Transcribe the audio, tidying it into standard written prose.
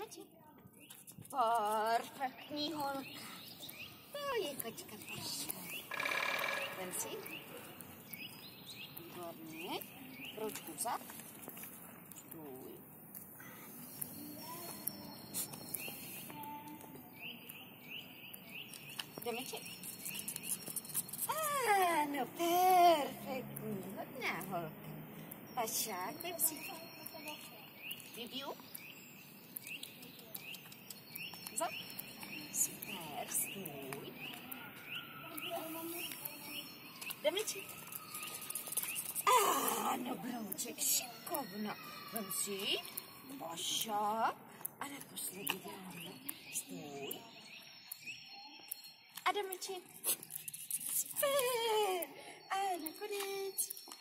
Jdeme ti. Perfektní holka. To je kočka Paša. Vem si. Výborně. Ručku vzad. Stůj. Jdeme ti. Ano, perfektní. Hodná holka. Pašák, vem si. Bibiu. Vzad. Super, stůj. Jdeme ti. Ano, brouček, šikovno. Vem si. Pašák. A naposledy dáme. Stůj. A jdeme ti. Super. A nakonec.